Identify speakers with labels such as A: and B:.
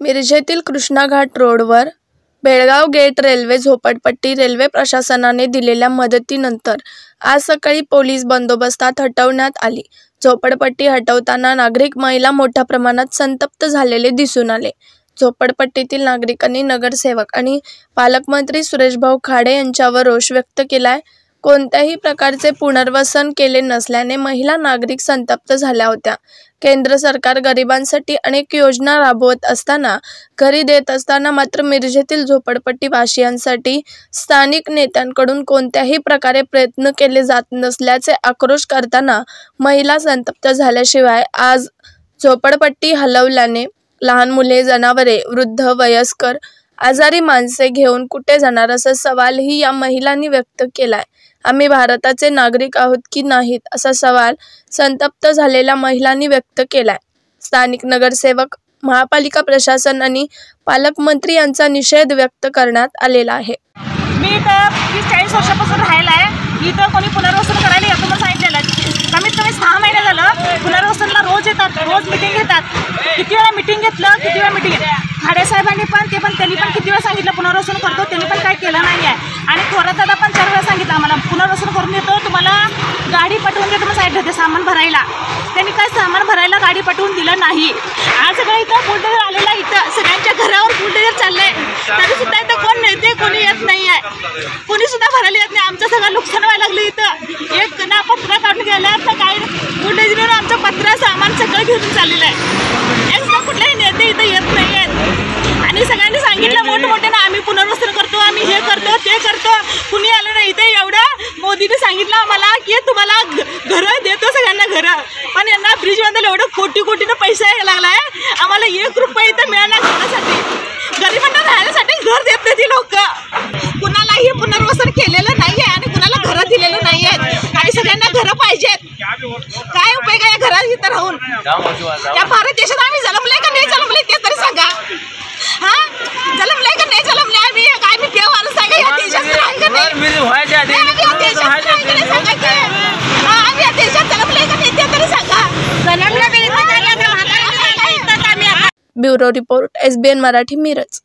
A: मिरजेतील कृष्णा घाट रोडवर बेळगाव गेट रेल्वे झोपडपट्टी रेल्वे प्रशासनाने दिलेल्या मदतीनंतर आज सकाळी पोलीस बंदोबस्तात हटवण्यात आली। झोपडपट्टी हटवताना नागरिक महिला मोठ्या प्रमाणात संतप्त झालेले दिसून आले। झोपडपट्टीतील नागरिकांनी नगरसेवक आणि पालकमंत्री सुरेशभाऊ खाडे यांच्यावर रोष व्यक्त केलाय। कोणत्याही प्रकारचे पुनर्वसन केले नसल्याने महिला नागरिक संतप्त झाल्या होत्या। केंद्र सरकार गरिबांसाठी अनेक योजना राबवत असताना घरी देत असताना मात्र मिरजेतील झोपडपट्टी वासियांसाठी स्थानिक नेत्यांकडून कोणत्याही प्रकारे प्रयत्न केले जात नसल्याचे आक्रोश करताना महिला संतप्त झाल्याशिवाय आज झोपडपट्टी हलवल्याने लहान मुले, जनावरे, वृद्ध, वयस्कर, आजारी माणसे घेऊन कुठे जाणार असा सवालही या महिलांनी व्यक्त केलाय। आम्ही भारताचे नागरिक आहोत की नाहीत असा सवाल संतप्त झालेल्या महिलांनी व्यक्त केलाय। स्थानिक नगरसेवक, महापालिका प्रशासन आणि पालकमंत्री यांचा निषेध व्यक्त करण्यात आलेला आहे।
B: मी तर 40 वर्षापासून राहिला आहे। इथं कोणी पुनर्वसन करायला येतो म्हणून सांगितलेलं आहे। कमीत कमी 6 महिने झालं पुनर्वसनला रोज येतात, रोज मीटिंग घेतात। किती वेळा मीटिंग घेतलं, किती वेळा मीटिंग खाडे साहेबांनी पण त्यांनी पण किती वेळा सांगितलं पुनर्वसन करतो, त्यांनी पण काय केलं नाही आहे। आणि थोरातदादा पण 4 वेळा सांगितलं आम्हाला पुनर्वसन करून देतो, तुम्हाला गाडी पाठवून देतो म्हणून सांगितलं ते सामान भरायला। त्यांनी काय सामान भरायला गाडी पाठवून दिलं नाही। आज सगळं इथं बुलडोझर आलेला, इथं सगळ्यांच्या घरावर बुलडोझर चाललंय, तरी सुद्धा इथं कोण नेते कोणी येत नाही आहे, कोणी सुद्धा भरायला येत नाही। आमचं सगळं नुकसान व्हायला लागलं। इथं एक ना पत्रा काढून गेला तर काय बुलडोझरवर आमचं पत्र सामान सगळं घेऊन चाललेलं आहे। एक कुठल्याही नेते इथं येत नाही आहेत आणि सगळ्यांनी सांगितलं मोठमोठ्यानं आम्ही पुनर्वसन करतो, आम्ही हे करतो ते करतो, कुणी आलं नाही। इथे एवढं मोदीने सांगितलं आम्हाला की तुम्हाला घरं देतो सगळ्यांना घरं, पण यांना ब्रिज बांधायला एवढं कोटी-कोटीनं पैसा यायला लागला आहे। आम्हाला 1 रुपया इथं मिळणार घरासाठी, गरिबांना राहण्यासाठी घर देत नाही ती लोक। कुणालाही पुनर्वसन केलेलं नाही आहे आणि कुणाला घरं दिलेलं नाही आहेत आणि सगळ्यांना घरं पाहिजेत। काय उपयोग आहे घरात इथं राहून? या भारत देशात आम्ही जन्मले का नाही जन्मले ते तरी सांगा। हा, जन्मले का नाही जन्मले आम्ही? काय मी बेवारस सांगा या देशात राहाय का नाही? आम्ही या देशात जन्मले का नाही ते तरी सांगा।
A: Bureau report, SBN Marathi, Miraj.